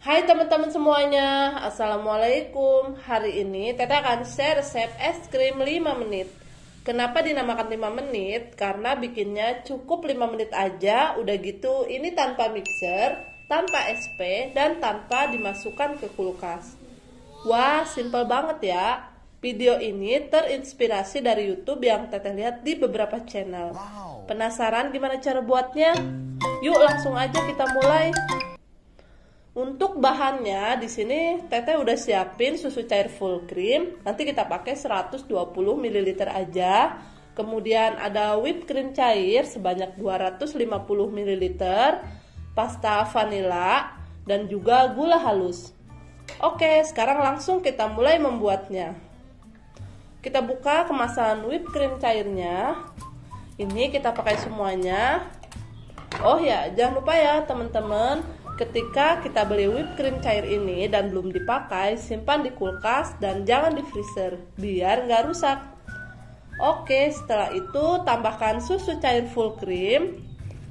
Hai teman-teman semuanya, Assalamualaikum. Hari ini Teteh akan share resep es krim 5 menit. Kenapa dinamakan 5 menit? Karena bikinnya cukup 5 menit aja. Udah gitu ini tanpa mixer, tanpa SP, dan tanpa dimasukkan ke kulkas. Wah, simple banget ya. Video ini terinspirasi dari YouTube yang Teteh lihat di beberapa channel. Penasaran gimana cara buatnya? Yuk langsung aja kita mulai. Untuk bahannya di sini Teteh udah siapin susu cair full cream. Nanti kita pakai 120 ml aja. Kemudian ada whipped cream cair sebanyak 250 ml, pasta vanila, dan juga gula halus. Oke, sekarang langsung kita mulai membuatnya. Kita buka kemasan whipped cream cairnya. Ini kita pakai semuanya. Oh ya, jangan lupa ya teman-teman, ketika kita beli whipped cream cair ini dan belum dipakai, simpan di kulkas dan jangan di freezer biar nggak rusak. Oke, setelah itu tambahkan susu cair full cream.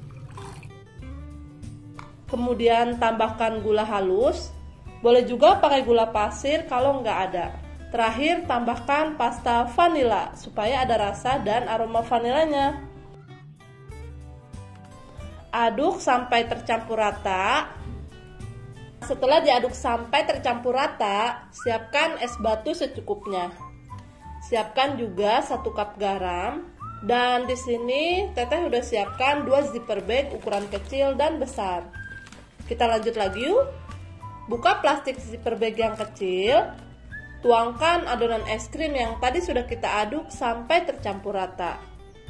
Kemudian tambahkan gula halus. Boleh juga pakai gula pasir kalau nggak ada. Terakhir tambahkan pasta vanila supaya ada rasa dan aroma vanilanya. Aduk sampai tercampur rata. Setelah diaduk sampai tercampur rata, siapkan es batu secukupnya. Siapkan juga 1 cup garam. Dan di sini Teteh udah siapkan 2 zipper bag ukuran kecil dan besar. Kita lanjut lagi yuk. Buka plastik zipper bag yang kecil. Tuangkan adonan es krim yang tadi sudah kita aduk sampai tercampur rata.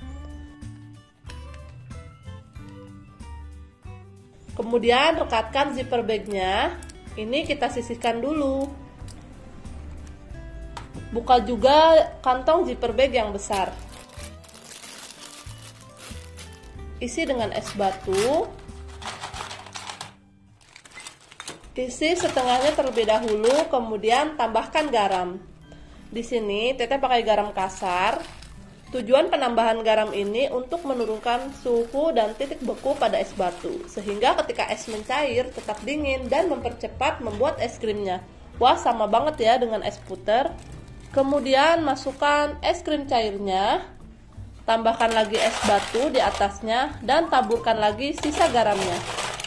Kemudian rekatkan zipper bagnya. Ini kita sisihkan dulu. Buka juga kantong zipper bag yang besar. Isi dengan es batu. Isi setengahnya terlebih dahulu, kemudian tambahkan garam. Di sini Teteh pakai garam kasar. Tujuan penambahan garam ini untuk menurunkan suhu dan titik beku pada es batu, sehingga ketika es mencair tetap dingin dan mempercepat membuat es krimnya. Wah, sama banget ya dengan es puter. Kemudian masukkan es krim cairnya, tambahkan lagi es batu di atasnya, dan taburkan lagi sisa garamnya.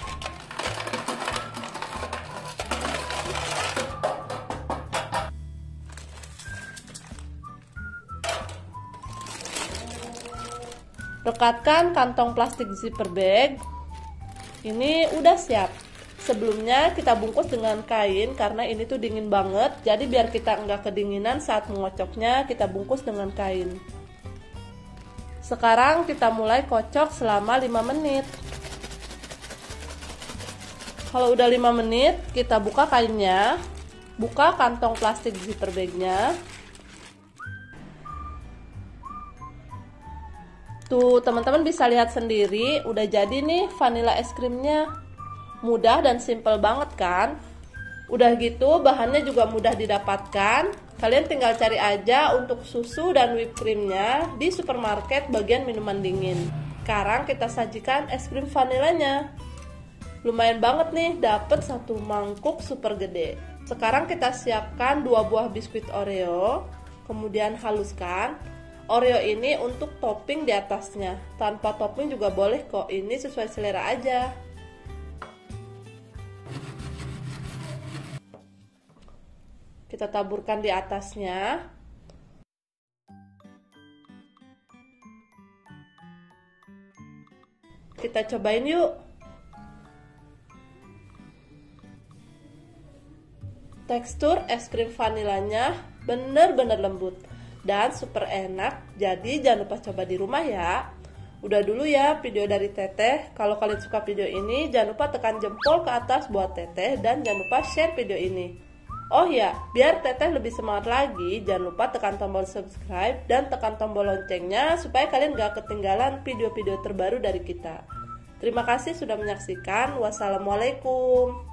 Rekatkan kantong plastik zipper bag. Ini udah siap. Sebelumnya kita bungkus dengan kain karena ini tuh dingin banget. Jadi biar kita enggak kedinginan saat mengocoknya, kita bungkus dengan kain. Sekarang kita mulai kocok selama 5 menit. Kalau udah 5 menit, kita buka kainnya. Buka kantong plastik zipper bagnya. Tuh teman-teman bisa lihat sendiri, udah jadi nih vanilla es krimnya. Mudah dan simple banget kan? Udah gitu bahannya juga mudah didapatkan. Kalian tinggal cari aja untuk susu dan whipped creamnya di supermarket bagian minuman dingin. Sekarang kita sajikan es krim vanilanya. Lumayan banget nih, dapet 1 mangkuk super gede. Sekarang kita siapkan 2 buah biskuit Oreo. Kemudian haluskan. Oreo ini untuk topping di atasnya. Tanpa topping juga boleh kok, ini sesuai selera aja. Kita taburkan di atasnya. Kita cobain yuk. Tekstur es krim vanilanya bener-bener lembut dan super enak, jadi jangan lupa coba di rumah ya. Udah dulu ya video dari Teteh. Kalau kalian suka video ini, jangan lupa tekan jempol ke atas buat Teteh dan jangan lupa share video ini. Oh ya, biar Teteh lebih semangat lagi, jangan lupa tekan tombol subscribe dan tekan tombol loncengnya supaya kalian gak ketinggalan video-video terbaru dari kita. Terima kasih sudah menyaksikan. Wassalamualaikum.